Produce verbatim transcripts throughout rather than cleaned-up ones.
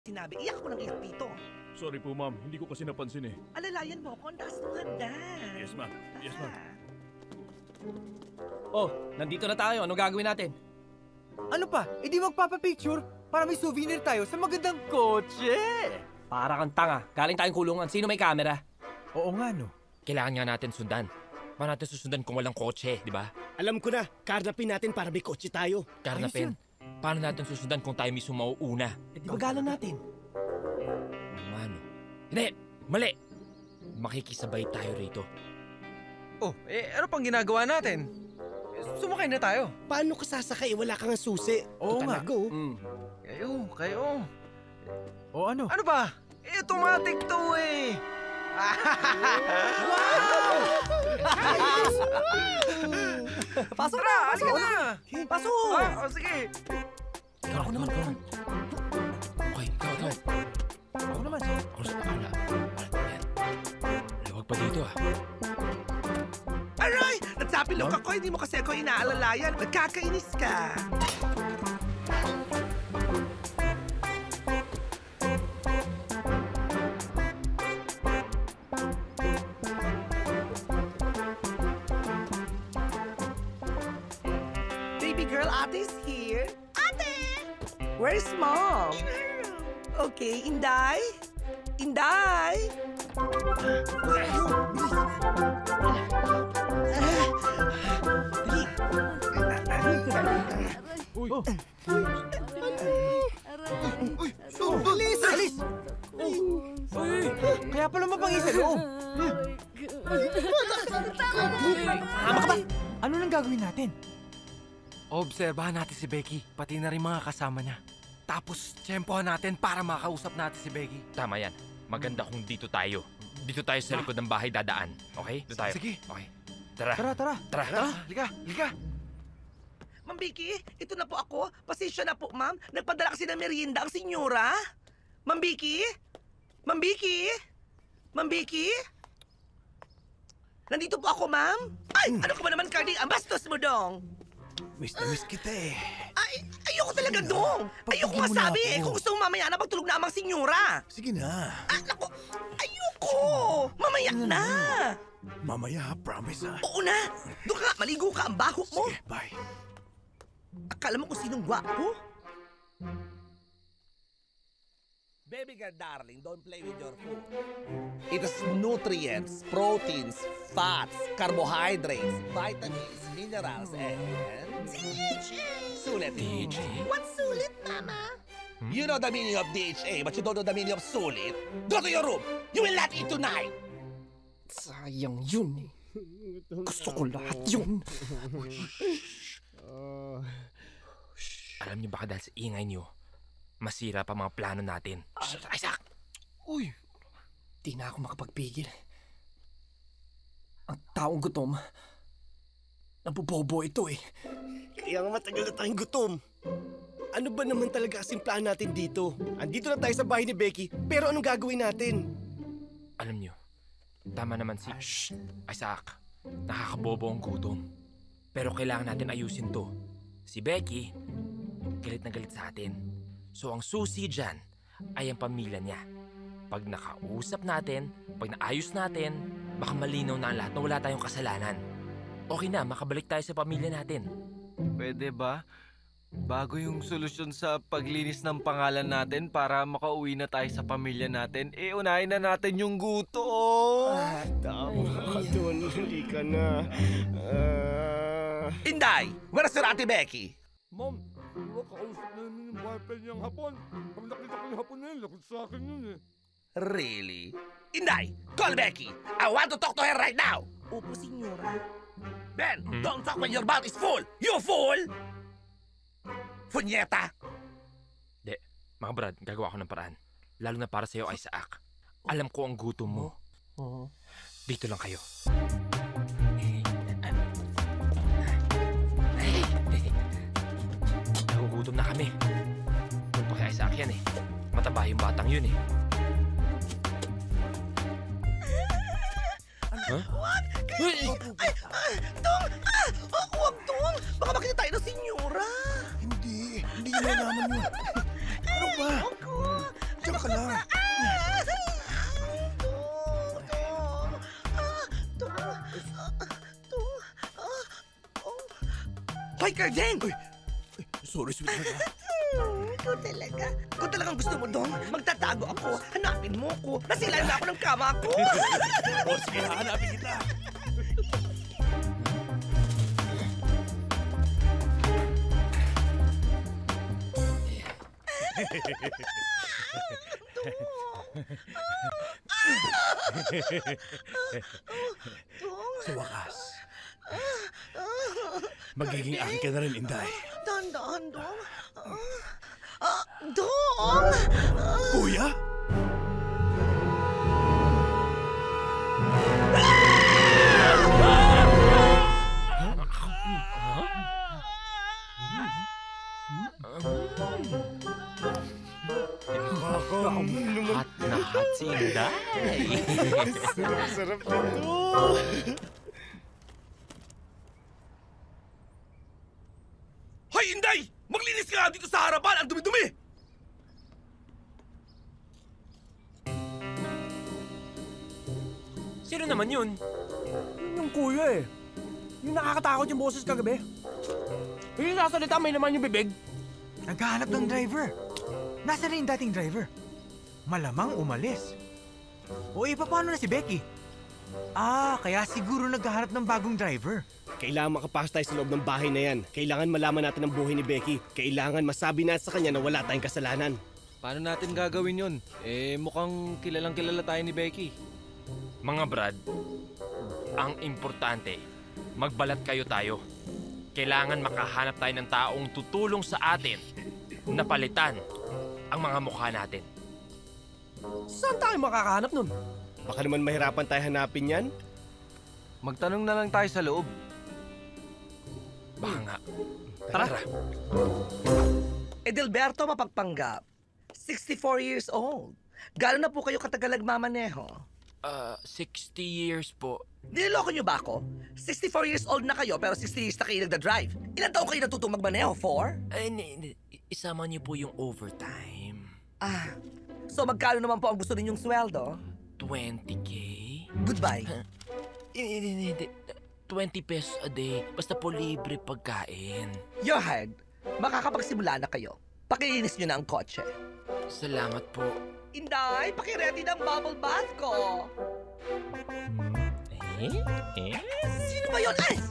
Sinabi, iyak ko ng iyak dito. Sorry po, ma'am. Hindi ko kasi napansin eh. Alalayan mo ako, ang taas ng handa. Yes, ma'am. Yes, ma'am. Oh, nandito na tayo. Ano gagawin natin? Ano pa? E di magpapapicture para may souvenir tayo sa magandang kotse. Para kang tanga. Galing tayong kulungan. Sino may camera? Oo nga, no? Kailangan nga natin sundan. Paano natin susundan kung walang kotse, di ba? Alam ko na, karnapin natin para may kotse tayo. Karnapin. Paano natin susundan kung tayo mismo mauuna? E di bagalan natin. Ano? Hindi! Mali! Makikisabay tayo rito. Oh, eh ano pang ginagawa natin? Sumakay na tayo. Paano ka sasakay? Wala kang susi. Oo nga. Talaga, oh. Mm. Kayo, kayo. O ano? Ano ba? Eh, automatic to eh. Pasok Tara, halika na. Pasok! Ah, oh, sige. Ikaw, ako naman, ikaw naman. Okay, ikaw, ikaw. Ako naman. Ako sa wala. Ayan. Luwag pa dito ah. Aray! Nagsapilok ako, hindi mo kasi ako inaalalayan. Nagkakainis ka. Baby girl, Ate's here. Ate! Where's mom? In her room. Okay, Inday? Inday? Uy! Oh. Alis! Alis! Uy! Kaya pala mapangis sa loob. Tama ka ba? Ano nang gagawin natin? Obserbahan natin si Becky, pati na rin mga kasama niya. Tapos, tsempohan natin para makausap natin si Becky. Tama yan. Maganda kung dito tayo. Dito tayo sa likod ng bahay dadaan. Okay? Dito tayo. Sige. Okay. Tara. Tara, tara. Tara. Tara, halika, halika. Ma'am Vicky, ito na po ako. Pasensya na po, ma'am. Nagpadala kasi ng merienda ang senyora. Ma'am Vicky? Ma'am Vicky? Ma'am Vicky? Nandito po ako, ma'am. Ay, ano ka ba naman, Cardi? Ang bastos mo, dong. Miss na miss kita eh. Ay, ayoko talaga, dong. Ayoko Pagbigyan mo na masabi ako. eh. Kung gusto mo mamaya na magtulog na amang senyora. Sige na. Ah, naku. Ayoko. Mamaya na. Mamaya, promise ha. Oo na. Doon ka nga, maligo ka. Ang baho mo. Sige, bye. Akala mo kung sinong gwapo? Baby girl, darling, don't play with your food. It has nutrients, proteins, fats, carbohydrates, vitamins, minerals, and... D H A! Sulit. D H A? What's sulit, Mama? You know the meaning of D H A, but you don't know the meaning of sulit? Go to your room! You will not eat tonight! Sayang yun eh. Gusto ko lahat yun. Alam niyo baka dahil sa ingay niyo, masira pa mga plano natin. Uh, Isaac! Uy! Di na ako makapagpigil. Ang taong gutom, nabubobo ito eh. Kaya nga matagal na tayong gutom. Ano ba naman talaga kasimplahan natin dito? Andito na tayo sa bahay ni Becky, pero anong gagawin natin? Alam niyo, tama naman si Shh, Isaac. Nakakabobo ang gutom. Pero kailangan natin ayusin to. Si Becky, galit na galit sa atin. So ang susi dyan ay ang pamilya niya. Pag nakausap natin, pag naayos natin, baka malinaw na ang lahat na wala tayong kasalanan. Okay na, makabalik tayo sa pamilya natin. Pwede ba? Bago yung solusyon sa paglinis ng pangalan natin para makauwi na tayo sa pamilya natin, eh unahin na natin yung gutom. Ah, tama ka doon. Hindi ka na. Ah... Inday, where's your Ate Becky? Ma'am, diba kausap namin yung boyfriend niyang hapon? Pag nakita ko yung hapon na yun, lagot sa akin yun eh. Really? Inday, call Becky. I want to talk to her right now. Opo, senyora. Ben, Hmm? don't talk when your mouth is full. You fool! Funyeta! De, mga brad, gagawa ko ng paraan. Lalo na para sa'yo, Isaac. Alam ko ang gutom mo. Dito lang kayo. Nagugutom na kami. Kung pa kay Isaac yan eh. Mataba yung batang yun eh. Huh? What? Ay, ay, ay, Tong! Ah! Oh, huwag, Tong! Baka makita tayo ng senyora! Hindi. Hindi nyo nalaman yun. Ano ba? Ako! Hoy, Kardeng! Sorry, sweetheart. Ikaw talaga. Kung talagang gusto mo, Dong, magtatago ako. Hanapin mo ko. Nasilayan na ako ng kama ko. O, sige, hahanapin kita. Sa wakas, magiging akin ka na rin, Inday. Dahan-dahan, Dong. Ah, Dong! Kuya? Hot na hot si Inday. Sarap nito. Hoy, Inday! Maglinis ka dito sa harapan! Ang dumi-dumi! Sino naman yun? Yun yung kuya eh. Yung nakakatakot yung boses kagabi. Yung sasalita may naman yung bibig. Naghahanap ng driver. Nasaan na yung dating driver? Malamang umalis. O iba paano na si Becky? Ah, kaya siguro naghahanap ng bagong driver. Kailangan makapasok tayo sa loob ng bahay na yan. Kailangan malaman natin ang buhay ni Becky. Kailangan masabi natin sa kanya na wala tayong kasalanan. Paano natin gagawin yun? Eh, mukhang kilalang kilala tayo ni Becky. Mga Brad, ang importante, magbalat kayo tayo. Kailangan makahanap tayo ng taong tutulong sa atin na palitan ang mga mukha natin. Saan tayo makakahanap nun? Baka naman mahirapan tayo hanapin yan. Magtanong na lang tayo sa loob. Baka nga. Tara. Edelberto Mapagpanggap, sixty-four years old. Gano'n na po kayo katagal nagmamaneho? Uh, sixty years po. Niloloko niyo ba ako? sixty-four years old na kayo pero sixty years na kayo nagda-drive. Ilan taon kayo natutong magmaneho? Four? Ay, hindi, hindi. Isama niyo po yung overtime. Ah, so magkano naman po ang gusto ninyong sweldo? twenty K? Goodbye. Hindi, hindi, hindi. twenty pesos a day. Basta po libre pagkain. You're hired. Makakapagsimula na kayo. Pakilinis niyo na ang kotse. Salamat po. Inday, pakireti ng bubble bath ko. Eh? Eh? Sino ba yun? Ay!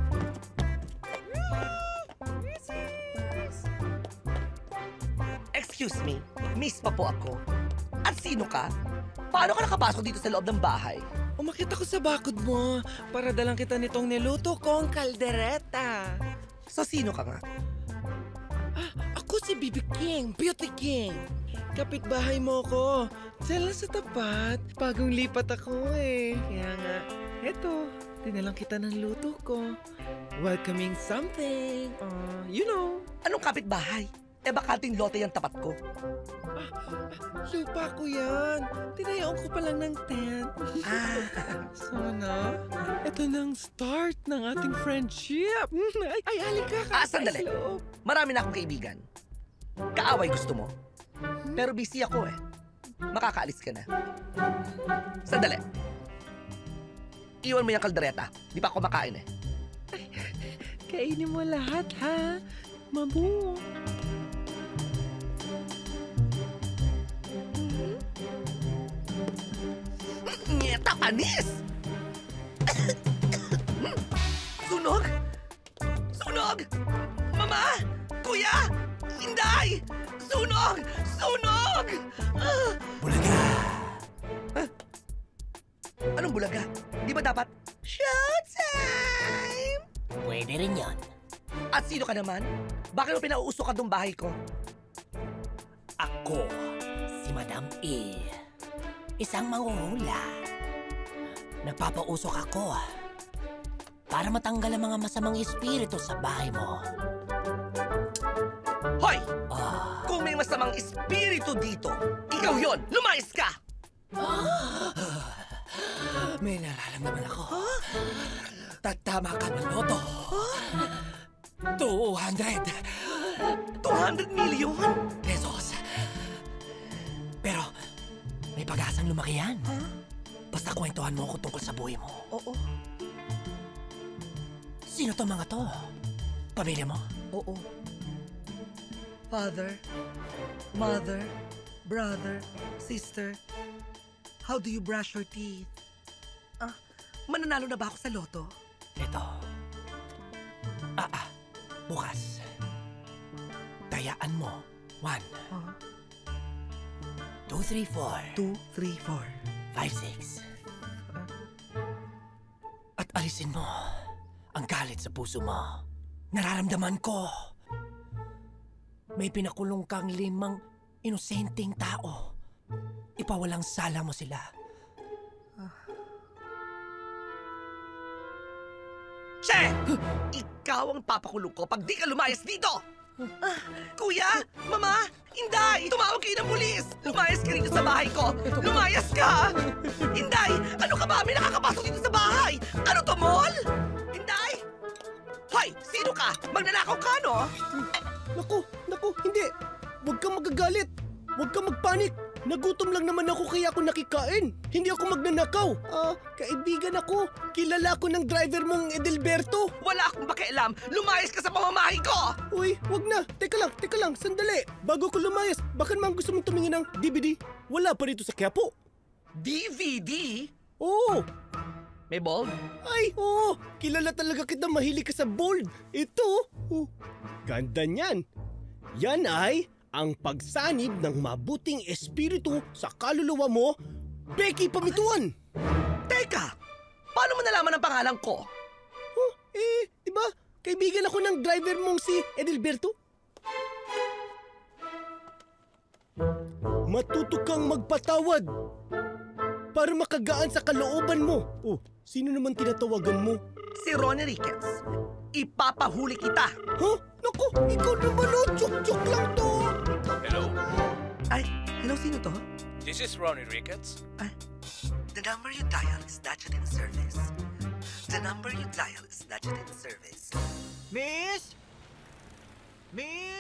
Excuse me, miss pa po ako. At sino ka? Paano ka nakapasok dito sa loob ng bahay? Umakit ako sa bakod mo para dalang kita nitong niluto kong kaldereta. So sino ka nga? Ah, ako si B B King, Beauty King. Kapitbahay mo ko. Diyan lang sa tapat. Bagong lipat ako eh. Kaya nga, eto, dinalang kita ng luto ko. Welcoming something. Uh, you know. Anong kapitbahay? Eh bakating lote yung tapat ko. Ah, lupa ko yan. Tinayaon ko pa lang ng tent. Ah, Sana, ito nang start ng ating friendship. Ay, ay halika ka. Ah, sandali. Sa loob. marami na akong kaibigan. Kaaway gusto mo? Pero busy ako eh. Makakaalis ka na. Sandali. Iwan mo yung kaldereta. Di pa ako makain eh. Kainin mo lahat, ha? Mabu. Nyeta, panis! Sunog! Sunog! Mama! Kuya! Inday! Sunog! Sunog! Ah! Bulaga! Ah? Anong bulaga? Di ba dapat showtime? Pwede rin yon. At sino ka naman? Bakit mo pinauusok ka dong bahay ko? Ako, si Madam E. Isang mangungula. Nagpapausok ako para matanggal ang mga masamang espiritu sa bahay mo. Hoy! Ah. Kung may masamang espiritu dito, ikaw yon! Lumayas ka! May nararamdaman ako. Tatama ka ng loto. two hundred two hundred million? pesos. Pero, may pag-asang lumaki yan. Basta kwentuhan mo ako tungkol sa buhay mo. Oo. Sino to mga to? Pamilya mo? Oo. Father, mother, brother, sister. How do you brush your teeth? Ah, mananalo na ba ako sa loto? Ito. Ah, ah. Bukas. Tayaan mo. One. Huh? Two, three, four. Two, three, four. Five, six. At alisin mo ang galit sa puso mo. Nararamdaman ko. May pinakulong kang limang inosenteng tao. Ipawalang sala mo sila. Che! Ikaw ang papakulong ko pag di ka lumayas dito! Ah, kuya! Mama! Inday! Tumawag kayo ng pulis! Lumayas ka rito sa bahay ko! Lumayas ka! Inday! Ano ka ba? May nakakapasok dito sa bahay! Ano to, mall? Inday! Hoy! Sino ka? Magnanakaw ka, no? Naku, naku, hindi. Huwag kang magagalit. Huwag kang magpanik. Nagutom lang naman ako kaya ako nakikain. Hindi ako magnanakaw. Ah, kaibigan ako. Kilala ko ng driver mong Edelberto. Wala akong pakialam! Lumayas ka sa pamamahay ko! Uy, wag na. Teka lang, teka lang. Sandali. Bago ko lumayas, baka naman gusto mong tumingin ng D V D. Wala pa rito sa Quiapo. D V D? Oo. May bold? Ay, oo. Kilala talaga kita mahilig ka sa bold. Ito. Oh, ganda niyan. Yan ay ang pagsanib ng mabuting espiritu sa kaluluwa mo, Becky Pamituan. Teka! Paano mo nalaman ang pangalan ko? Oh, eh, di ba? Kaibigan ako ng driver mong si Edelberto. Matuto kang magpatawad para makagaan sa kalooban mo. Oh, sino naman tinatawagan mo? Si Ronnie Ricketts. Ipapahuli kita. Huh? Naku, ikaw naman oh. Joke-joke lang to. Hello? Ay, hello, sino to? This is Ronnie Ricketts. Ay, the number you dial is not yet in service. The number you dial is not yet in service. Miss? Miss?